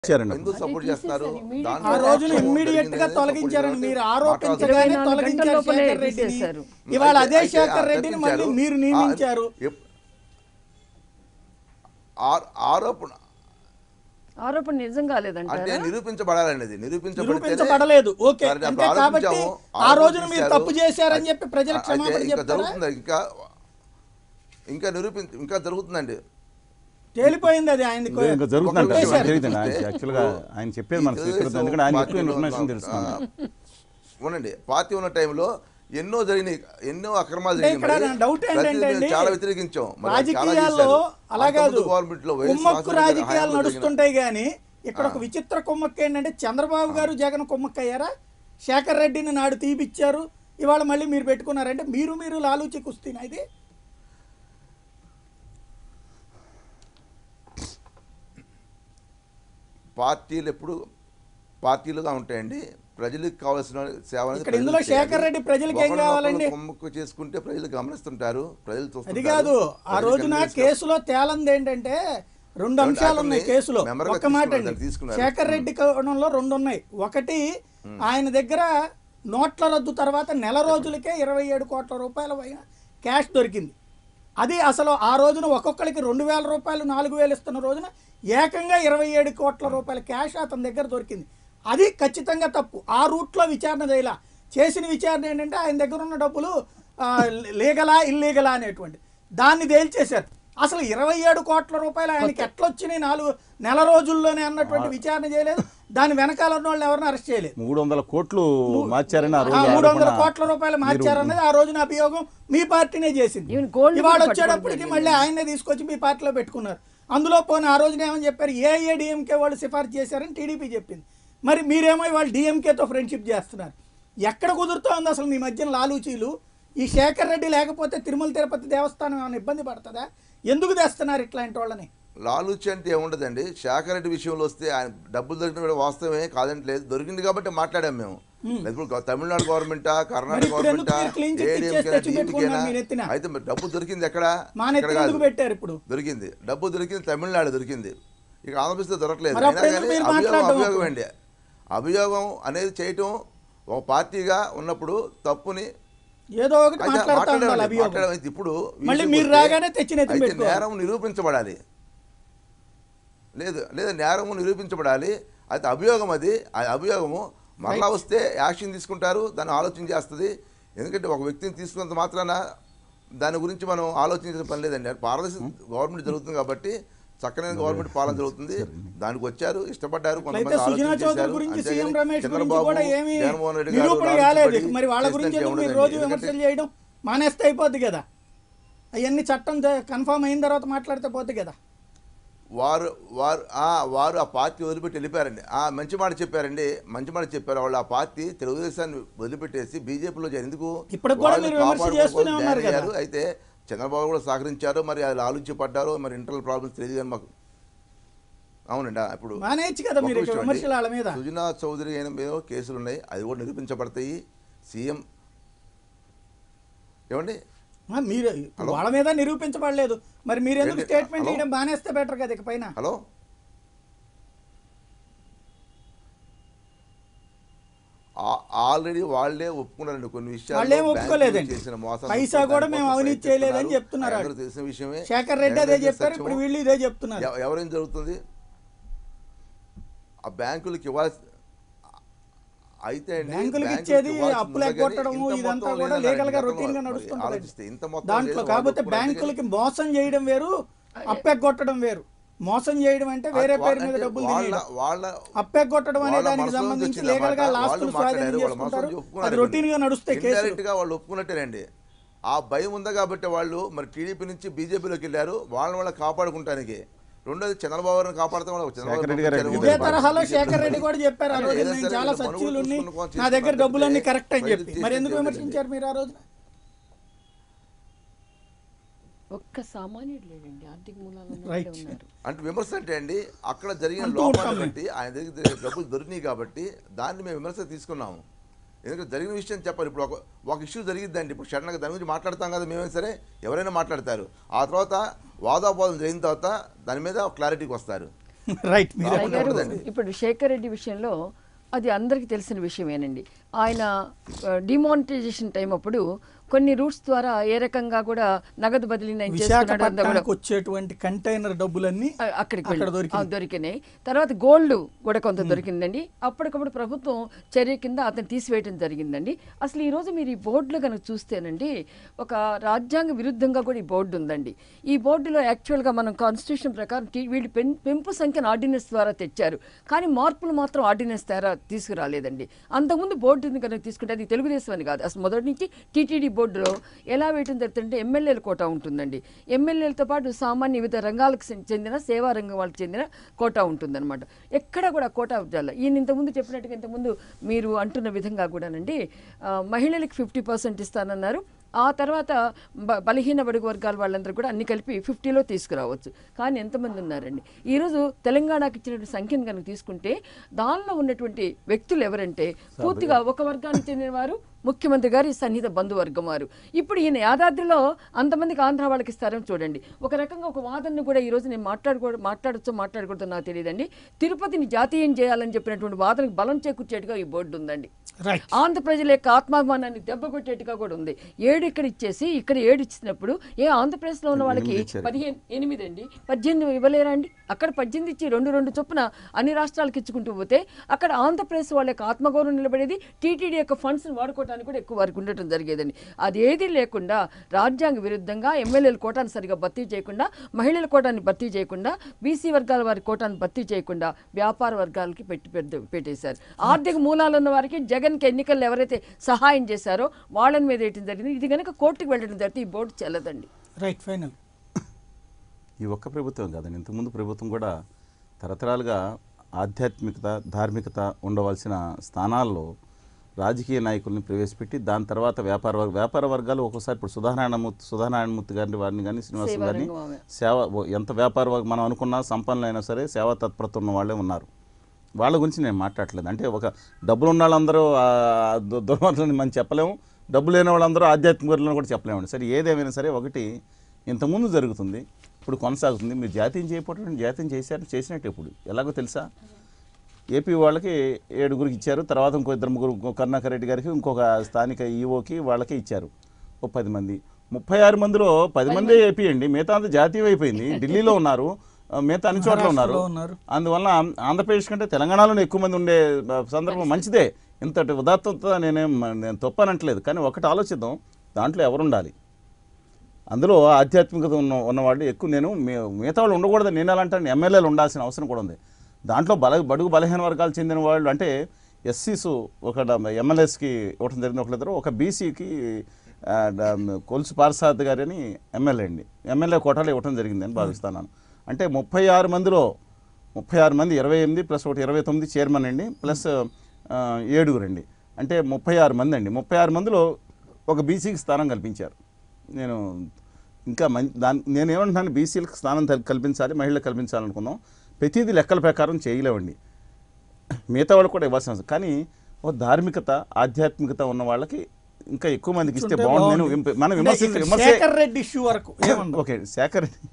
ఎందుకు సపోర్ట్ చేస్తారు? ఆ రోజున ఇమ్మీడియట్ గా తొలగించారని మీరు ఆరోపించగానే తొలగించారు శేఖర్ రెడ్డిని. ఇవాళ అదే శేఖర్ రెడ్డిని మళ్ళీ మీరు నియమించారు. ఆరోపణ నిజం కాలేదంటే నిరూపించబడాలనేది నిరూపించబడలేదు. ఓకే అంటే కాబట్టి ఆ రోజున మీరు తప్పు చేశారని చెప్పి ప్రజలకు క్షమాపణ చెప్తారా? ఇంకా జరుగుతుందండి. తేలిపోయింది అది ఆయన చెప్పేది మనకు అవునండి. పార్టీ ఉన్న టైంలో ఎన్నో జరిగినాయి, ఎన్నో అక్రమాలు జరిగినాయి, చాలా వ్యతిరేకించాం. రాజకీయాల్లో అలాగాదు, కుమ్మక్కు రాజకీయాలు నడుస్తుంటాయి. కానీ ఇక్కడ ఒక విచిత్ర కుమ్మక్కు ఏంటంటే చంద్రబాబు గారు జగన్ కుమ్మక్కు అయ్యారా? శేఖర్ రెడ్డిని నాడు తీపిచ్చారు, ఇవాళ మళ్ళీ మీరు పెట్టుకున్నారంటే మీరు లాలూచి కుస్తీనా? ఇది పార్టీలు ఎప్పుడు పార్టీలుగా ఉంటాయండి. ప్రజలకు కావాల్సిన సేవ ఇందులో శేఖర్ రెడ్డి ప్రజలకు ఏం కావాలండి? కుమ్మక్కు చేసుకుంటే ప్రజలు గమనిస్తుంటారు, ప్రజలు చూస్తారు. అది కాదు, ఆ రోజున కేసులో తేలంది ఏంటంటే రెండు అంశాలు ఉన్నాయి కేసులో. ఒక్క మాట అండి, శేఖర్ రెడ్డి కోణంలో రెండు ఉన్నాయి. ఒకటి, ఆయన దగ్గర నోట్ల రద్దు తర్వాత నెల రోజులకే 27 కోట్ల రూపాయల క్యాష్ దొరికింది. అది అసలు ఆ రోజున ఒక్కొక్కరికి 2,000 రూపాయలు 4,000 ఇస్తున్న రోజున ఏకంగా 27 కోట్ల రూపాయల క్యాష్ అతని దగ్గర దొరికింది. అది ఖచ్చితంగా తప్పు. ఆ రూట్లో విచారణ చేయాల. చేసిన విచారణ ఏంటంటే ఆయన దగ్గర ఉన్న డబ్బులు లీగలా ఇల్లీగలా అనేటువంటి దాన్ని తేల్చేశారు. అసలు 27 కోట్ల రూపాయలు ఆయనకి ఎట్లొచ్చినాయి 4 నెల రోజుల్లోనే అన్నటువంటి విచారణ చేయలేదు. దాని వెనకాల ఉన్న వాళ్ళు ఎవరిని అరెస్ట్ చేయలేదు. 300 కోట్లు మార్చారని, 300 కోట్ల రూపాయలు మార్చారన్నది ఆ రోజున అభియోగం మీ పార్టీనే చేసింది. ఇవాళ వచ్చేటప్పటికి మళ్ళీ ఆయనే తీసుకొచ్చి మీ పార్టీలో పెట్టుకున్నారు. అందులో పోనీ ఆ రోజున ఏమని చెప్పారు? ఏఐఏడిఎంకే వాళ్ళు సిఫార్సు చేశారని టీడీపీ చెప్పింది. మరి మీరేమో వాళ్ళు డిఎంకేతో ఫ్రెండ్షిప్ చేస్తున్నారు. ఎక్కడ కుదురుతోంది అసలు మీ మధ్యన లాలూచీలు? ఈ శేఖర్ రెడ్డి లేకపోతే తిరుమల తిరుపతి దేవస్థానం ఏమైనా ఇబ్బంది పడుతుందా? ఎందుకు తెస్తున్నారు ఇట్లాంటి వాళ్ళని? లాలూచి అంటే ఏముండదండి. శేఖర్ రెడ్డి విషయంలో వస్తే ఆయన డబ్బులు దొరికిన వాస్తవమే కాదంటే లేదు, దొరికింది కాబట్టి మాట్లాడాం మేము. ఇప్పుడు తమిళనాడు గవర్నమెంటా, కర్ణాటక గవర్నమెంటా, అయితే డబ్బు దొరికింది ఎక్కడ? పెట్టారు ఇప్పుడు. దొరికింది డబ్బు దొరికింది తమిళనాడు దొరికింది, ఇక ఆంధ్రప్రదేశ్ దొరకలేదు. అభియోగం అండి. అభియోగం అనేది చేయటం ఒక పార్టీగా ఉన్నప్పుడు తప్పుని ఏదో ఒకటి మాట్లాడాలి. ఇప్పుడు నేరం నిరూపించబడాలి, లేదా నేరం నిరూపించబడాలి. అయితే అభియోగం, అది అభియోగము మరలా వస్తే యాక్షన్ తీసుకుంటారు, దాన్ని ఆలోచన చేస్తుంది. ఎందుకంటే ఒక వ్యక్తిని తీసుకున్నంత మాత్రాన దాని గురించి మనం ఆలోచించిన పని లేదండి. పారదర్శక గవర్నమెంట్ జరుగుతుంది కాబట్టి చక్కని గవర్నమెంట్ పాలన జరుగుతుంది. దానికి వచ్చారు, ఇష్టపడ్డారు, కొంతమంది మానేస్తే అయిపోద్ది కదా. అవన్నీ చట్టం కన్ఫర్మ్ అయిన తర్వాత మాట్లాడితే పోద్ది కదా. వారు ఆ పార్టీ వదిలిపెట్టి వెళ్ళిపోయారండి. మంచి మాట చెప్పారండి, మంచి మాట చెప్పారు. వాళ్ళు ఆ పార్టీ తెలుగుదేశాన్ని వదిలిపెట్టేసి బీజేపీలో ఎందుకు ఇప్పటికి అయితే చంద్రబాబు కూడా సహకరించారు. మరి అది ఆలోచించబడ్డారు, మరి ఇంటర్నల్ ప్రాబ్లమ్స్ తెలియదు కానీ మాకు. అవునండి. ఇప్పుడు సుజనా చౌదరి అయిన మీద కేసులు ఉన్నాయి, అది కూడా నిరూపించబడతాయి. సీఎం ఏమండి మీరు వాళ్ళ మీద నిరూపించబడలేదు, మరి మీరు ఎందుకు స్టేట్మెంట్ చేయడం బానేస్తే బెటర్ కదా. ఇకపైన హలో ఆల్రెడీ వాళ్ళే ఒప్పుకున్నారండి కొన్ని విషయాలు. ఒప్పుకోలేదండి, పైసా కూడా మేము అవినీతి చేయలేదని చెప్తున్నారు. తెలిసిన విషయమే. శేఖర్ రెడ్డి అదే చెప్పారు, ఇప్పుడు వీళ్ళు ఇదే చెప్తున్నారు. ఎవరేం జరుగుతుంది ఆ బ్యాంకులకి ఇవ్వాల్సి అయితే బ్యాంకులకు ఇచ్చేది అప్పులు ఎగ్గొట్టడము ఇదంతా కూడా లీగల్ గా రొటీన్ గా నడుస్తుంది దాంట్లో. కాకపోతే బ్యాంకులకి మోసం చేయడం వేరు, అప్పెగ్గొట్టడం వేరు. మోసం చేయడం అంటే వేరే పేరు మీద డబ్బులు అప్పెగ్గొట్టడం అనే దానికి సంబంధించి లీగల్ గా లాస్ట్ స్వాధీనం చేసుకుంటారు, అది రొటీన్ గా నడుస్తాయి. డైరెక్ట్ గా వాళ్ళు ఒప్పుకున్నట్టేనండి. ఆ భయం ఉందా కాబట్టి వాళ్ళు మరి టీడీపీ నుంచి బీజేపీలోకి వెళ్ళారు, వాళ్ళ కాపాడుకుంటానికి. రెండోది చంద్రబాబు గారిని కాపాడుతాం. ఇదే తరహాలో శేఖర్ రెడ్డి కూడా చెప్పారు ఆ రోజు, నేను చాలా సత్యులు నా దగ్గర డబ్బులన్నీ కరెక్ట్ అని చెప్పి. మరి ఎందుకు విమర్శించారు మీరు ఆ రోజు? ఒక్క సామాన్యుడు లేడండి ఆర్థిక మూలాలు అంటే విమర్శ అంటే అండి అక్కడ జరిగిన లోపాలను బట్టి ఆయన దగ్గర డబ్బులు దొరికినాయి కాబట్టి దాన్ని మేము విమర్శ తీసుకున్నాము. ఎందుకంటే జరిగిన విషయం చెప్పాలి. ఇప్పుడు ఒక ఇష్యూ జరిగిద్దండి, ఇప్పుడు సడన్గా దాని గురించి మాట్లాడతాం కదా మేమైనా సరే, ఎవరైనా మాట్లాడతారు. ఆ తర్వాత వాదాపోదం జరిగిన తర్వాత దాని మీద క్లారిటీకి వస్తారు. రైట్ మీరు తప్పకుండా గారు, ఉండదండి. ఇప్పుడు శేఖర్ రెడ్డి విషయంలో అది అందరికీ తెలిసిన విషయమేనండి. ఆయన డిమానిటైజేషన్ టైం అప్పుడు కొన్ని రూట్స్ ద్వారా ఏ రకంగా కూడా నగదు బదిలీ విశాఖపట్నానికి వచ్చేటువంటి కంటైనర్ డబ్బులన్నీ అక్కడికి అక్కడ దొరికినాయి. తర్వాత గోల్డ్ కూడా కొంత దొరికిందండి. అప్పటికప్పుడు ప్రభుత్వం చర్య కింద అతను తీసివేయడం జరిగిందండి. అసలు ఈ రోజు మీరు ఈ బోర్డులో కనుక చూస్తేనండి, ఒక రాజ్యాంగ విరుద్ధంగా కూడా ఈ బోర్డు ఉందండి. ఈ బోర్డులో యాక్చువల్గా మనం కాన్స్టిట్యూషన్ ప్రకారం వీళ్ళు పెంపు సంఖ్యను ఆర్డినెన్స్ ద్వారా తెచ్చారు, కానీ మార్పులు మాత్రం ఆర్డినెన్స్ ద్వారా తీసుకురాలేదండి. అంతకుముందు బోర్డుని కనుక తీసుకుంటే అది తెలుగుదేశం అని కాదు, అసలు మొదటి నుంచి టీటీడీ బోర్డులో ఎలా వేయటం జరుగుతుందంటే ఎమ్మెల్యేల కోటా ఉంటుందండి. ఎమ్మెల్యేలతో పాటు సామాన్య వివిధ రంగాలకు చెందిన సేవా రంగం వాళ్ళకి చెందిన కోటా ఉంటుందన్నమాట. ఎక్కడ కూడా కోటా ఉద్యోగాలు ఈయన ఇంతకుముందు చెప్పినట్టుగా ఇంతకుముందు మీరు అంటున్న విధంగా కూడానండి, మహిళలకు 50% ఇస్తానన్నారు. ఆ తర్వాత బలహీన బడుగు వర్గాల వాళ్ళందరూ కూడా అన్ని కలిపి 50లో తీసుకురావచ్చు. కానీ ఎంతమంది ఉన్నారండి? ఈరోజు తెలంగాణకి ఇచ్చినటువంటి సంఖ్యను కనుక తీసుకుంటే దానిలో ఉన్నటువంటి వ్యక్తులు ఎవరంటే పూర్తిగా ఒక వర్గానికి చెందిన వారు, ముఖ్యమంత్రి గారి సన్నిహిత బంధువర్గం వారు. ఇప్పుడు ఈయన యాదాద్రిలో అంతమందికి ఆంధ్ర వాళ్ళకి ఇస్తారని చూడండి. ఒక రకంగా ఒక వాదనను కూడా ఈరోజు నేను మాట్లాడకూడదు నాకు తెలియదండి. తిరుపతిని జాతీయం చేయాలని చెప్పినటువంటి వాదనకు బలం చేకూర్చేట్టుగా ఈ బోర్డు ఉందండి. ఆంధ్ర ప్రజల యొక్క ఆత్మాభిమానాన్ని దెబ్బకొట్టేట్టుగా కూడా ఉంది. 7 ఇక్కడ ఇచ్చేసి ఇక్కడ 7 ఇచ్చినప్పుడు ఆంధ్రప్రదేశ్లో ఉన్న వాళ్ళకి 8 అండి, 18 ఇవ్వలేరా అండి? అక్కడ 18 ఇచ్చి 2 చొప్పున అన్ని రాష్ట్రాలకు ఇచ్చుకుంటూ పోతే అక్కడ ఆంధ్రప్రదేశ్ వాళ్ళ యొక్క ఆత్మగౌరవం నిలబడేది. టీటీడీ యొక్క ఫండ్స్ని వాడుకోవడానికి కూడా ఎక్కువ వారికి ఉండటం జరిగేదండి. అది ఏది లేకుండా రాజ్యాంగ విరుద్ధంగా ఎమ్మెల్యేల కోటాను సరిగా భర్తీ చేయకుండా, మహిళల కోటాన్ని భర్తీ చేయకుండా, బీసీ వర్గాల వారి కోటాను భర్తీ చేయకుండా వ్యాపార వర్గాలకి పెట్టేశారు. ఆర్థిక మూలాలు ఉన్న వారికి జగన్కి ఎన్నికల్లో ఎవరైతే సహాయం చేశారో వాళ్ళని మీద వేయటం జరిగింది. ఇది కనుక కోర్టుకు వెళ్ళడం జరిగితే ఈ బోర్డు చెల్లదండి. Right, final. ఈ ఒక్క ప్రభుత్వం కాదండి, ఇంతకుముందు ప్రభుత్వం కూడా తరతరాలుగా ఆధ్యాత్మికత, ధార్మికత ఉండవలసిన స్థానాల్లో రాజకీయ నాయకుల్ని ప్రవేశపెట్టి దాని తర్వాత వ్యాపార వర్గాలు ఒక్కోసారి ఇప్పుడు సుధానారాయణమూర్తి గారిని, వారిని కానీ శ్రీనివాస గారిని ఎంత మనం అనుకున్నా సంపన్నులైనా సరే సేవా తత్పరత ఉన్న వాళ్ళే ఉన్నారు. వాళ్ళ గురించి నేను మాట్లాడలేదు. అంటే ఒక డబ్బులు ఉన్న వాళ్ళందరూ దుర్మార్గులని మనం చెప్పలేము, డబ్బు లేని వాళ్ళందరూ ఆధ్యాత్మికులను కూడా చెప్పలేమండి. సరే, ఏదేమైనా సరే ఒకటి ఇంతకుముందు జరుగుతుంది, ఇప్పుడు కొనసాగుతుంది. మీరు జాతీయం చేయకపోవడం జాతీయం చేసినట్టు ఇప్పుడు ఎలాగో తెలుసా? ఏపీ వాళ్ళకి 7 ఇచ్చారు, తర్వాత ఇంకో 2 కరుణాకర్ రెడ్డి గారికి, ఇంకొక స్థానిక ఈఓకి వాళ్ళకి ఇచ్చారు ఓ 10 మంది. 36 మందిలో 10 మందే ఏపీ అండి, మిగతా అంతా జాతీయం అయిపోయింది. ఢిల్లీలో ఉన్నారు, మిగతా అన్ని చోట్ల ఉన్నారు. అందువల్ల ఆంధ్రప్రదేశ్ కంటే తెలంగాణలోనే ఎక్కువ మంది ఉండే సందర్భం మంచిదే. ఇంతటి ఉదాత్తత నేను తప్పనట్లేదు. కానీ ఒకటి ఆలోచిద్దాం, దాంట్లో ఎవరు ఉండాలి? అందులో ఆధ్యాత్మికత ఉన్నవాళ్ళు ఎక్కువ. నేను మిగతా వాళ్ళు ఉండకూడదు నేను ఎలా అంటాను, ఎమ్మెల్యేలు ఉండాల్సిన అవసరం కూడా ఉంది. దాంట్లో బడుగు బలహీన వర్గాలు చెందిన వాళ్ళు అంటే ఎస్సీస్ ఒక ఎమ్మెల్యేస్కి ఇవ్వడం జరిగింది, ఒకళ్ళిద్దరు. ఒక బీసీకి కొలుసు పార్సాద్ గారు అని ఎమ్మెల్యే అండి, ఎమ్మెల్యే కోటాలో ఇవ్వడం జరిగిందని భావిస్తున్నాను. అంటే 36 మందిలో 36 మంది, 28 ప్లస్ 1 29 చైర్మన్ అండి, ప్లస్ 7 అండి, అంటే 36 మంది అండి. 36 మందిలో ఒక బీసీకి స్థానం కల్పించారు. నేను ఇంకా నేనేమంటున్నాను, బీసీలకు స్థానం కల్పించాలి, మహిళలకు కల్పించాలనుకున్నాం. ప్రతిదీ లెక్కల ప్రకారం చేయలేవండి, మిగతా వాళ్ళు కూడా ఇవ్వాల్సిన అవసరం. కానీ ఒక ధార్మికత, ఆధ్యాత్మికత ఉన్న వాళ్ళకి ఇంకా ఎక్కువ మందికి ఇస్తే బాగుంది. నేను మనం శేఖర్ రెడ్డి ఇష్యూ వరకు okay, Shekhar Reddy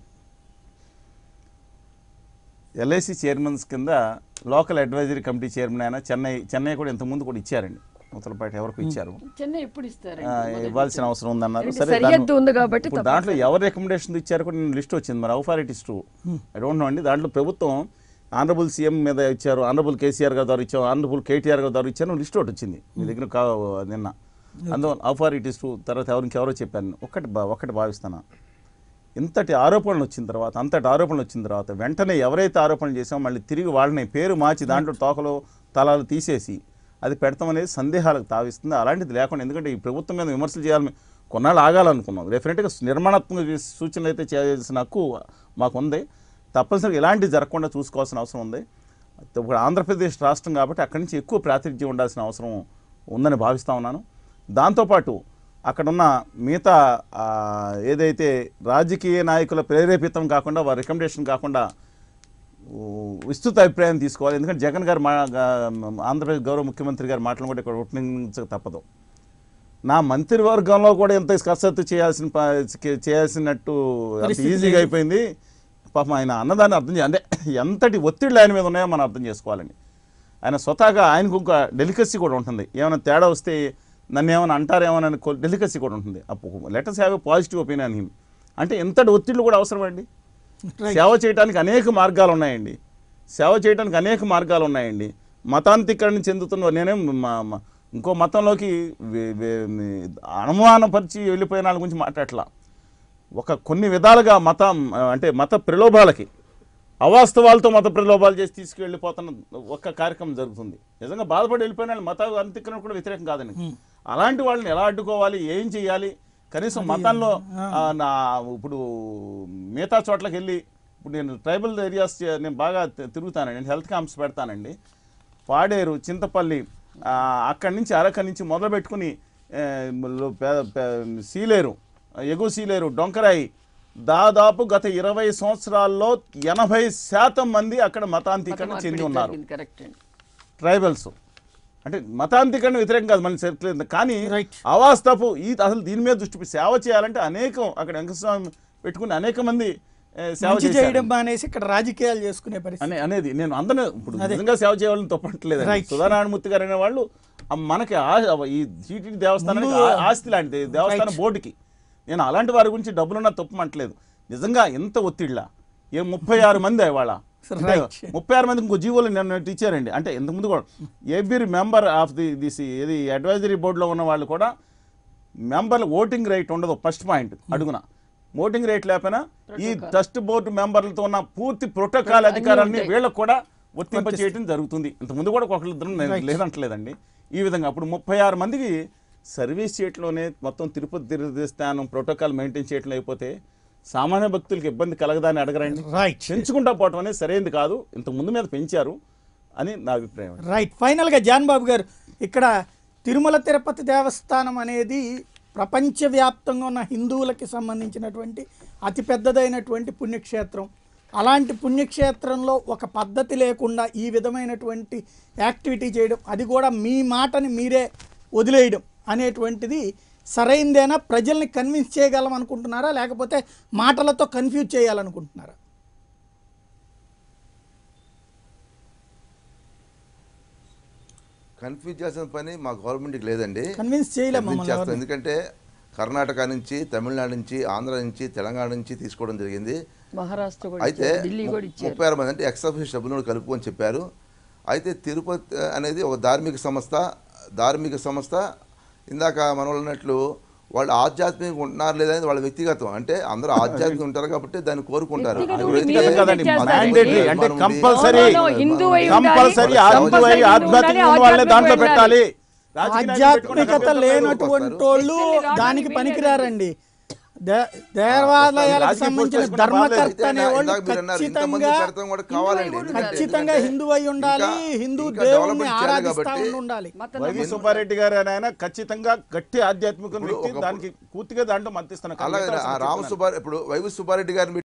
LIC chairmans కింద లోకల్ అడ్వైజరీ కమిటీ చైర్మన్ అయినా చెన్నై కూడా ఇంతకుముందు కూడా ఇచ్చారండి. ముత్తలపేట ఎవరికి ఇచ్చారు, ఇవ్వాల్సిన అవసరం ఉందన్నారు. సరే, దాంట్లో ఎవరు రికమెండేషన్ ఇచ్చారు కూడా నేను లిస్ట్ వచ్చింది. మరి authorities to I don't know అండి. దాంట్లో ప్రభుత్వం ఆనరబుల్ సీఎం మీద ఇచ్చారు, ఆనరబుల్ కేసీఆర్ గారి ద్వారా ఇచ్చారు, ఆనరబుల్ కేటీఆర్ గారి ద్వారా ఇచ్చారు, లిస్ట్ ఒకటి వచ్చింది మీ దగ్గర నిన్న. అందువల్ల అవుఫారిటీస్ టు తర్వాత ఇంకెవరో చెప్పాను. ఒకటి భావిస్తాను, అంతటి ఆరోపణలు వచ్చిన తర్వాత వెంటనే ఎవరైతే ఆరోపణలు చేసామో మళ్ళీ తిరిగి వాళ్ళని పేరు మార్చి దాంట్లో తోకలు తలాలు తీసేసి అది పెడతామనేది సందేహాలకు తావిస్తుంది. అలాంటిది లేకుండా, ఎందుకంటే ఈ ప్రభుత్వం మీద విమర్శలు చేయాలని కొన్నాళ్ళు ఆగాలనుకున్నాం. డెఫినెట్గా నిర్మాణాత్మక సూచనలు అయితే చేయాల్సిన హక్కు మాకుంది. తప్పనిసరిగా ఇలాంటివి జరగకుండా చూసుకోవాల్సిన అవసరం ఉంది. ఇప్పుడు ఆంధ్రప్రదేశ్ రాష్ట్రం కాబట్టి అక్కడి నుంచి ఎక్కువ ప్రాతినిధ్యం ఉండాల్సిన అవసరం ఉందని భావిస్తూ ఉన్నాను. దాంతోపాటు అక్కడున్న మిగతా ఏదైతే రాజకీయ నాయకుల ప్రేరేపితం కాకుండా, వారి రికమెండేషన్ కాకుండా విస్తృత అభిప్రాయం తీసుకోవాలి. ఎందుకంటే జగన్ గారు ఆంధ్రప్రదేశ్ గౌరవ ముఖ్యమంత్రి గారి మాటలు కూడా ఇక్కడ ఉపయోగించక తప్పదు. నా మంత్రివర్గంలో కూడా ఎంత కసరత్తు చేయాల్సినట్టు అంత ఈజీగా అయిపోయింది. పాపం ఆయన అన్నదాన్ని అర్థం అంటే ఎంతటి ఒత్తిళ్ళు ఆయన మీద ఉన్నాయో మనం అర్థం చేసుకోవాలండి. ఆయన స్వతహాగా ఆయనకు ఒక డెలికసీ కూడా ఉంటుంది. ఏమైనా తేడా వస్తే నన్ను ఏమైనా అంటారేమోనని డెలికసీ కూడా ఉంటుంది. Let us have a positive opinion him. అంటే ఎంతటి ఒత్తిళ్ళు కూడా అవసరమండి. సేవ చేయడానికి అనేక మార్గాలు ఉన్నాయండి. సేవ చేయడానికి అనేక మార్గాలు ఉన్నాయండి. మతాంతీకరణ చెందుతున్న నేనేం ఇంకో మతంలోకి అనుమానపరిచి వెళ్ళిపోయిన వాళ్ళ గురించి మాట్లాడట్లా. కొన్ని విధాలుగా అంటే మత ప్రలోభాలకి అవాస్తవాలతో మత ప్రలోభాలు చేసి తీసుకువెళ్ళిపోతున్న ఒక్క కార్యక్రమం జరుగుతుంది. నిజంగా బాధపడి వెళ్ళిపోయిన వాళ్ళు మత అంతీకరణ కూడా వ్యతిరేకం కాదండి. అలాంటి వాళ్ళని ఎలా అడ్డుకోవాలి, ఏం చేయాలి, కనీసం మతంలో ఇప్పుడు మిగతా చోట్లకి వెళ్ళి ఇప్పుడు నేను ట్రైబల్ ఏరియాస్ నేను బాగా తిరుగుతానండి. నేను హెల్త్ క్యాంప్స్ పెడతానండి. పాడేరు, చింతపల్లి, అక్కడి నుంచి అరక నుంచి మొదలు పెట్టుకుని సీలేరు, ఎగువ సీలేరు, డొంకరాయి, దాదాపు గత 20 సంవత్సరాల్లో 80% మంది అక్కడ మతాంతీకరణ చెంది ఉన్నారు. ట్రైబల్స్ అంటే మతాంతీకరణ వ్యతిరేకం కాదు, మళ్ళీ సరిలేదు. కానీ అవాస్తపు అసలు దీని మీద దృష్టి సేవ చేయాలంటే అనేకం అక్కడ వెంకటస్వామి పెట్టుకుని అనేక మంది సేవ చేయడం అనేసి ఇక్కడ రాజకీయాలు చేసుకునే పరిస్థితి అనేది నేను అందరూ ఇప్పుడు నిజంగా సేవ చేయాలని తప్పట్లేదు. సుధానారాయణమూర్తి గారు అనే వాళ్ళు మనకి ఈ టీటీడీ దేవస్థానానికి ఆస్తి లాంటి దేవస్థానం బోర్డుకి నేను అలాంటి వారి గురించి డబ్బులున్నా తప్పమంటలేదు. నిజంగా ఎంత ఒత్తిళ్ళ 36 మంది ఇవాళ 36 మందికి ఇంకో జీవోలు నేను ఇచ్చారండి. అంటే ఇంతకుముందు కూడా ఎవ్రీ మెంబర్ ఆఫ్ ఇది అడ్వైజరీ బోర్డులో ఉన్న వాళ్ళు కూడా మెంబర్లు ఓటింగ్ రైట్ ఉండదు. ఫస్ట్ పాయింట్ అడుగున ఓటింగ్ రైట్ లేకపోయినా ఈ ట్రస్ట్ బోర్డు మెంబర్లతో ఉన్న పూర్తి ప్రోటోకాల్ అధికారాన్ని వీళ్ళకు కూడా వర్తింప చేయడం జరుగుతుంది. ఇంతకుముందు కూడా ఒకళ్ళిద్దరు లేదంటలేదండి. ఈ విధంగా అప్పుడు 36 మందికి సర్వీస్ చేయట్లోనే మొత్తం తిరుపతి దేవస్థానం ప్రోటోకాల్ మెయింటైన్ చేయటం అయిపోతే సామాన్య భక్తులకు ఇబ్బంది కలగదని అడగరండి. పెంచుకుంటా పోవటం అనేది సరైనది కాదు. ఇంతకు ముందు మీద పెంచారు అని నా అభిప్రాయం. రైట్. ఫైనల్గా జాన్ బాబు గారు, ఇక్కడ తిరుమల తిరుపతి దేవస్థానం అనేది ప్రపంచవ్యాప్తంగా ఉన్న హిందువులకి సంబంధించినటువంటి అతిపెద్దదైనటువంటి పుణ్యక్షేత్రం. అలాంటి పుణ్యక్షేత్రంలో ఒక పద్ధతి లేకుండా ఈ విధమైనటువంటి యాక్టివిటీ చేయడం, అది కూడా మీ మాటని మీరే వదిలేయడం అనేటువంటిది సరైందేనా? ప్రజల్ని కన్విన్స్ చేయగలం అనుకుంటున్నారా, లేకపోతే మాటలతో కన్ఫ్యూజ్ చేయాలనుకుంటున్నారా? కన్ఫ్యూజ్ చేసిన పని మా గవర్నమెంట్కి లేదండి. కన్విన్స్ చేయలేము. ఎందుకంటే కర్ణాటక నుంచి, తమిళనాడు నుంచి, ఆంధ్ర నుంచి, తెలంగాణ నుంచి తీసుకోవడం జరిగింది. అయితే 36 మంది అంటే ఎక్సఫిషియల్ సభ్యులను కలుపుకొని చెప్పారు. అయితే తిరుపతి అనేది ఒక ధార్మిక సంస్థ. ఇందాక మన వాళ్ళు అన్నట్లు వాళ్ళు ఆధ్యాత్మికంగా ఉంటున్నారు లేదనేది వాళ్ళ వ్యక్తిగతం. అంటే అందరూ ఆధ్యాత్మికంగా ఉంటారు కాబట్టి దాన్ని కోరుకుంటారు. ఆధ్యాత్మికత లేనటువంటి వాళ్ళు దానికి పనికిరారండి. దేవాలయాలకు సంబంధించిన ధర్మకర్త అనేవాళ్ళు ఖచ్చితంగా హిందూ అయి ఉండాలి, హిందూ దేవుణ్ణి ఆరాధిస్తా ఉండాలి. వైవి సుబ్బారెడ్డి గారు ఆయన ఖచ్చితంగా గట్టి ఆధ్యాత్మిక వ్యక్తి, దానికి పూర్తిగా దాంట్లో మద్దతిస్తున్నారు. అలాగే ఇప్పుడు వైవి సుబ్బారెడ్డి గారిని